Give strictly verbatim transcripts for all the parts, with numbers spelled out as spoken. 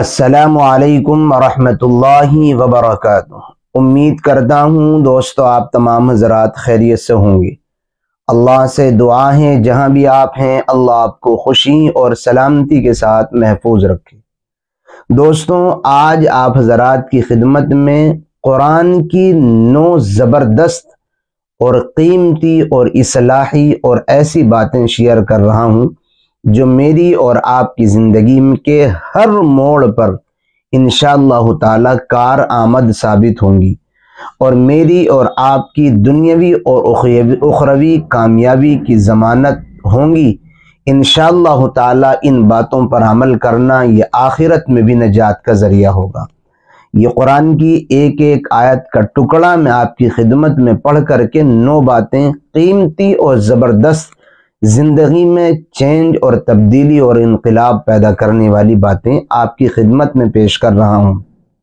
السلام علیکم ورحمۃ اللہ وبرکاتہ۔ امید کرتا ہوں دوستو آپ تمام حضرات خیریت سے ہوں گے۔ اللہ سے دعا ہے جہاں بھی آپ ہیں اللہ آپ کو خوشی اور سلامتی کے ساتھ محفوظ رکھے۔ دوستوں آج آپ حضرات کی خدمت میں قرآن کی نو زبردست اور قیمتی اور اصلاحی اور ایسی باتیں شیئر کر رہا ہوں جو میری اور آپ کی زندگی کے ہر موڑ پر انشاءاللہ تعالی کار آمد ثابت ہوں گی اور میری اور آپ کی دنیاوی اور اخروی کامیابی کی ضمانت ہوں گی۔ انشاءاللہ تعالی ان باتوں پر عمل کرنا یہ آخرت میں بھی نجات کا ذریعہ ہوگا۔ یہ قرآن کی ایک ایک آیت کا ٹکڑا میں آپ کی خدمت میں پڑھ کر کے نو باتیں قیمتی اور زبردست زندگی میں چینج اور تبدیلی اور انقلاب پیدا کرنے والی باتیں آپ کی خدمت میں پیش کر رہا ہوں۔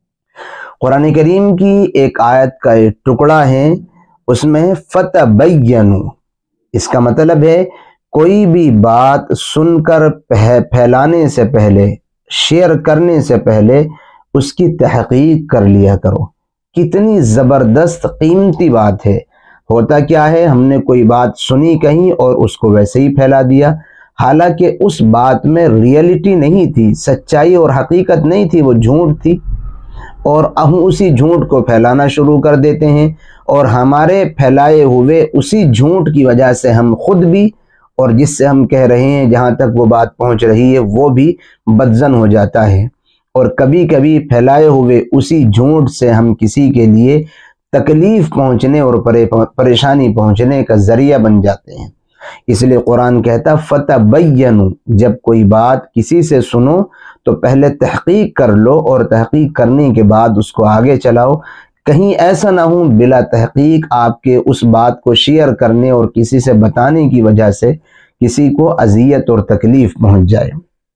قرآن کریم کی ایک آیت کا ایک ٹکڑا ہے، اس میں فَتَبَيَّنُوا، اس کا مطلب ہے کوئی بھی بات سن کر پھیلانے سے پہلے، شیئر کرنے سے پہلے اس کی تحقیق کر لیا کرو۔ کتنی زبردست قیمتی بات ہے۔ ہوتا کیا ہے، ہم نے کوئی بات سنی کہیں اور اس کو ویسے ہی پھیلا دیا، حالانکہ اس بات میں ریئلٹی نہیں تھی، سچائی اور حقیقت نہیں تھی، وہ جھوٹ تھی، اور ہم اسی جھوٹ کو پھیلانا شروع کر دیتے ہیں، اور ہمارے پھیلائے ہوئے اسی جھوٹ کی وجہ سے ہم خود بھی اور جس سے ہم کہہ رہے ہیں جہاں تک وہ بات پہنچ رہی ہے وہ بھی بدظن ہو جاتا ہے، اور کبھی کبھی پھیلائے ہوئے اسی جھوٹ سے ہم کسی کے لیے تکلیف پہنچنے اور پریشانی پہنچنے کا ذریعہ بن جاتے ہیں۔ اس لیے قرآن کہتا فَتَبَيَّنُوا، جب کوئی بات کسی سے سنو تو پہلے تحقیق کر لو، اور تحقیق کرنے کے بعد اس کو آگے چلاؤ۔ کہیں ایسا نہ ہو بلا تحقیق آپ کے اس بات کو شیئر کرنے اور کسی سے بتانے کی وجہ سے کسی کو اذیت اور تکلیف پہنچ جائے۔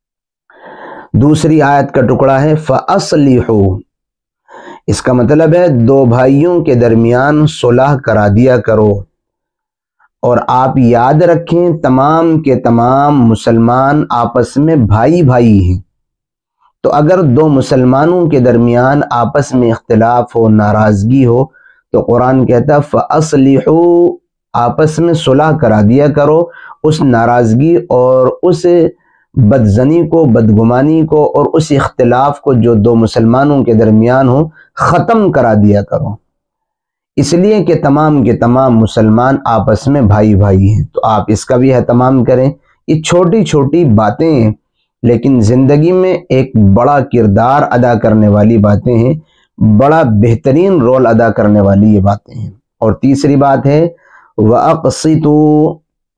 دوسری آیت کا ٹکڑا ہے فَأَصْلِحُوا، اس کا مطلب ہے دو بھائیوں کے درمیان صلح کرا دیا کرو۔ اور آپ یاد رکھیں تمام کے تمام مسلمان آپس میں بھائی بھائی ہیں، تو اگر دو مسلمانوں کے درمیان آپس میں اختلاف ہو، ناراضگی ہو، تو قرآن کہتا فَأَصْلِحُوا، آپس میں صلح کرا دیا کرو، اس ناراضگی اور اس بدزنی کو، بدگمانی کو اور اس اختلاف کو جو دو مسلمانوں کے درمیان ہو ختم کرا دیا کرو، اس لیے کہ تمام کے تمام مسلمان آپس میں بھائی بھائی ہیں۔ تو آپ اس کا بھی اہتمام کریں۔ یہ چھوٹی چھوٹی باتیں ہیں لیکن زندگی میں ایک بڑا کردار ادا کرنے والی باتیں ہیں، بڑا بہترین رول ادا کرنے والی یہ باتیں ہیں۔ اور تیسری بات ہے وَأَقْسِطُوا،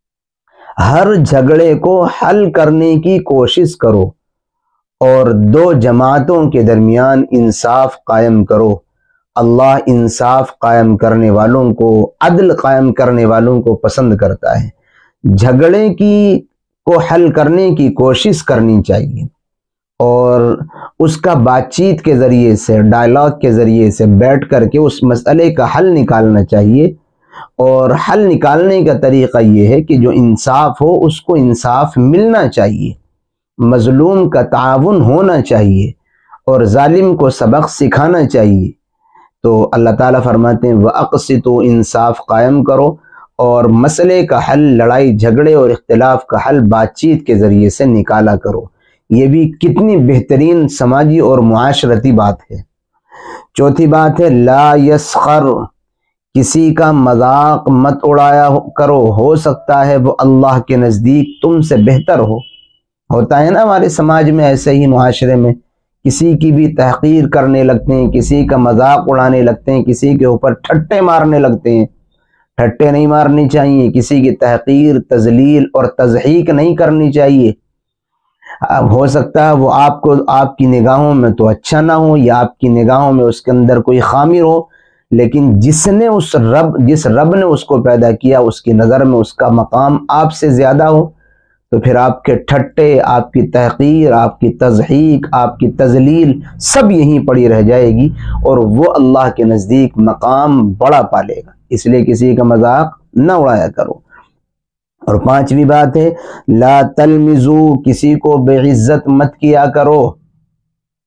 ہر جھگڑے کو حل کرنے کی کوشش کرو اور دو جماعتوں کے درمیان انصاف قائم کرو۔ اللہ انصاف قائم کرنے والوں کو، عدل قائم کرنے والوں کو پسند کرتا ہے۔ جھگڑے کی کو حل کرنے کی کوشش کرنی چاہیے، اور اس کا بات چیت کے ذریعے سے، ڈائلاگ کے ذریعے سے بیٹھ کر کے اس مسئلے کا حل نکالنا چاہیے۔ اور حل نکالنے کا طریقہ یہ ہے کہ جو انصاف ہو اس کو انصاف ملنا چاہیے، مظلوم کا تعاون ہونا چاہیے، اور ظالم کو سبق سکھانا چاہیے۔ تو اللہ تعالیٰ فرماتے ہیں وَأَقْسِطُوا، انصاف قائم کرو اور مسئلے کا حل، لڑائی جھگڑے اور اختلاف کا حل بات چیت کے ذریعے سے نکالا کرو۔ یہ بھی کتنی بہترین سماجی اور معاشرتی بات ہے۔ چوتھی بات ہے لا یسخر، کسی کا مذاق مت اڑایا کرو، ہو سکتا ہے وہ اللہ کے نزدیک تم سے بہتر ہو۔ ہوتا ہے نا ہمارے سماج میں، ایسے ہی معاشرے میں کسی کی بھی تحقیر کرنے لگتے ہیں، کسی کا مذاق اڑانے لگتے ہیں، کسی کے اوپر ٹھٹے مارنے لگتے ہیں۔ ٹھٹے نہیں مارنی چاہیے، کسی کی تحقیر، تذلیل اور تضحیک نہیں کرنی چاہیے۔ اب ہو سکتا ہے وہ آپ کو، آپ کی نگاہوں میں تو اچھا نہ ہو، یا آپ کی نگاہوں میں اس کے اندر کوئی خامی ہو، لیکن جس نے اس رب جس رب نے اس کو پیدا کیا اس کی نظر میں اس کا مقام آپ سے زیادہ ہو، تو پھر آپ کے ٹھٹے، آپ کی تحقیر، آپ کی تضحیک، آپ کی تذلیل سب یہیں پڑی رہ جائے گی، اور وہ اللہ کے نزدیک مقام بڑا پالے گا۔ اس لیے کسی کا مذاق نہ اڑایا کرو۔ اور پانچویں بات ہے لا تلمزو، کسی کو بے عزت مت کیا کرو۔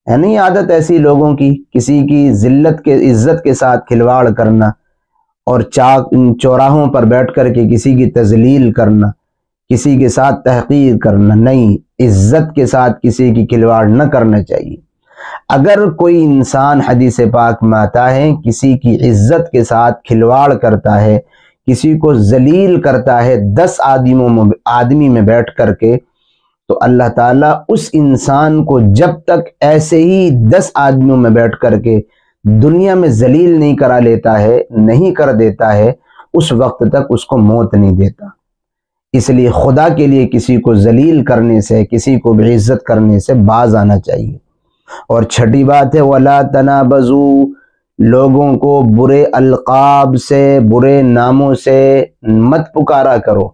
ہے نہیں عادت ایسی لوگوں کی، کسی کی ذلت کے عزت کے ساتھ کھلواڑ کرنا اور چاک چوراہوں پر بیٹھ کر کے کسی کی تذلیل کرنا، کسی کے ساتھ تحقیر کرنا. نہیں، عزت کے ساتھ کسی کی کھلواڑ نہ کرنا چاہیے. اگر کوئی انسان حدیث پاک میں آتا ہے کسی کی عزت کے ساتھ کھلواڑ کرتا ہے، کسی کو ذلیل کرتا ہے دس آدمیوں میں آدمی میں بیٹھ کر کے، تو اللہ تعالیٰ اس انسان کو جب تک ایسے ہی دس آدمیوں میں بیٹھ کر کے دنیا میں ذلیل نہیں کرا لیتا ہے، نہیں کر دیتا ہے، اس وقت تک اس کو موت نہیں دیتا. اس لیے خدا کے لیے کسی کو ذلیل کرنے سے، کسی کو بے عزت کرنے سے باز آنا چاہیے. اور چھٹی بات ہے وَلَا تَنَابَزُوا، لوگوں کو برے القاب سے، برے ناموں سے مت پکارا کرو.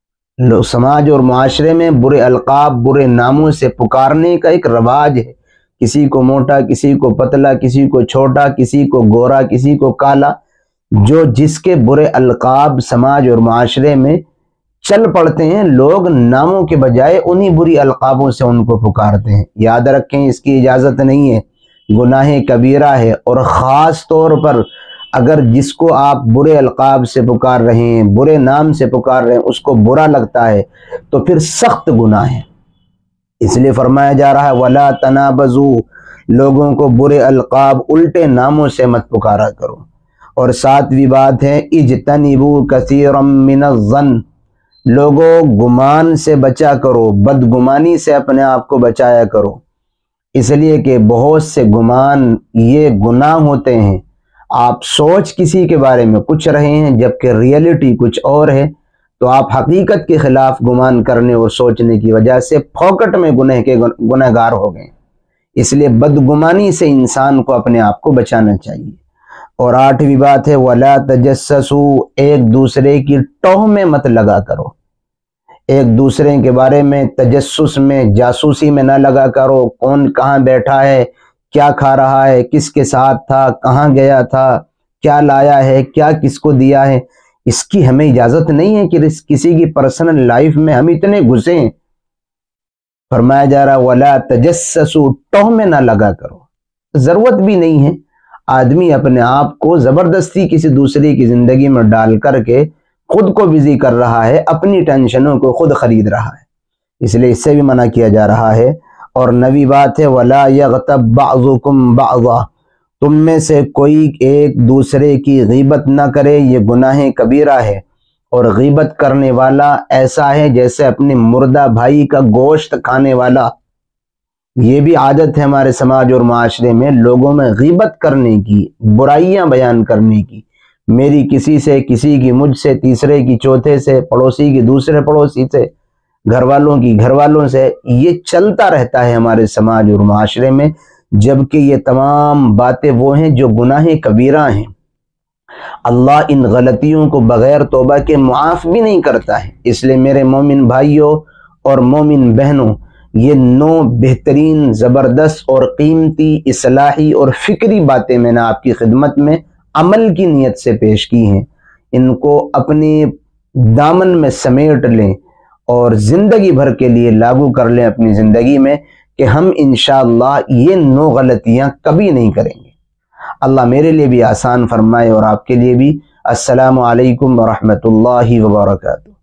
سماج اور معاشرے میں برے القاب، برے ناموں سے پکارنے کا ایک رواج ہے. کسی کو موٹا، کسی کو پتلا، کسی کو چھوٹا، کسی کو گورا، کسی کو کالا، جو جس کے برے القاب سماج اور معاشرے میں چل پڑتے ہیں، لوگ ناموں کے بجائے انہی بری القابوں سے ان کو پکارتے ہیں. یاد رکھیں اس کی اجازت نہیں ہے، گناہ کبیرہ ہے. اور خاص طور پر اگر جس کو آپ برے القاب سے پکار رہے ہیں، برے نام سے پکار رہے ہیں، اس کو برا لگتا ہے تو پھر سخت گناہ ہے. اس لیے فرمایا جا رہا ہے وَلَا تَنَابَزُوا، لوگوں کو برے القاب، الٹے ناموں سے مت پکارا کرو. اور ساتویں بات ہے اجتنبوا کثیرا من الظن، لوگوں گمان سے بچا کرو، بدگمانی سے اپنے آپ کو بچایا کرو. اس لیے کہ بہت سے گمان یہ گناہ ہوتے ہیں. آپ سوچ کسی کے بارے میں کچھ رہے ہیں جبکہ ریئلٹی کچھ اور ہے، تو آپ حقیقت کے خلاف گمان کرنے اور سوچنے کی وجہ سے پھوکٹ میں گناہ کے گناہ گار ہو گئے. اس لیے بدگمانی سے انسان کو اپنے آپ کو بچانا چاہیے. اور آٹھویں بات ہے وَلَا تَجَسَّسُوا، ایک دوسرے کی ٹوہ میں مت لگا کرو. ایک دوسرے کے بارے میں تجسس میں، جاسوسی میں نہ لگا کرو. کون کہاں بیٹھا ہے، کیا کھا رہا ہے، کس کے ساتھ تھا، کہاں گیا تھا، کیا لایا ہے، کیا کس کو دیا ہے، اس کی ہمیں اجازت نہیں ہے کہ کسی کی پرسنل لائف میں ہم اتنے گھسے ہیں. فرمایا جا رہا وَلَا تَجَسَّسُوا، ٹوہ میں نہ لگا کرو، ضرورت بھی نہیں ہے. آدمی اپنے آپ کو زبردستی کسی دوسرے کی زندگی میں ڈال کر کے خود کو بزی کر رہا ہے، اپنی ٹینشنوں کو خود خرید رہا ہے. اس لیے اس سے بھی منع کیا جا رہا ہے. اور نویں بات ہے وَلَا يَغْتَبْ بَعْضُكُمْ بَعْضًا، تم میں سے کوئی ایک دوسرے کی غیبت نہ کرے، یہ گناہ کبیرہ ہے. اور غیبت کرنے والا ایسا ہے جیسے اپنے مردہ بھائی کا گوشت کھانے والا. یہ بھی عادت ہے ہمارے سماج اور معاشرے میں، لوگوں میں غیبت کرنے کی، برائیاں بیان کرنے کی. میری کسی سے، کسی کی مجھ سے، تیسرے کی چوتھے سے، پڑوسی کی دوسرے پڑوسی سے، گھر والوں کی گھر والوں سے. یہ چلتا رہتا ہے ہمارے سماج اور معاشرے میں، جبکہ یہ تمام باتیں وہ ہیں جو گناہ کبیرہ ہیں. اللہ ان غلطیوں کو بغیر توبہ کے معاف بھی نہیں کرتا ہے. اس لیے میرے مومن بھائیوں اور مومن بہنوں، یہ نو بہترین، زبردست اور قیمتی اصلاحی اور فکری باتیں میں نے آپ کی خدمت میں عمل کی نیت سے پیش کی ہیں. ان کو اپنے دامن میں سمیٹ لیں اور زندگی بھر کے لیے لاگو کر لیں اپنی زندگی میں کہ ہم انشاءاللہ یہ نو غلطیاں کبھی نہیں کریں گے. اللہ میرے لیے بھی آسان فرمائے اور آپ کے لیے بھی. السلام علیکم ورحمۃ اللہ وبرکاتہ.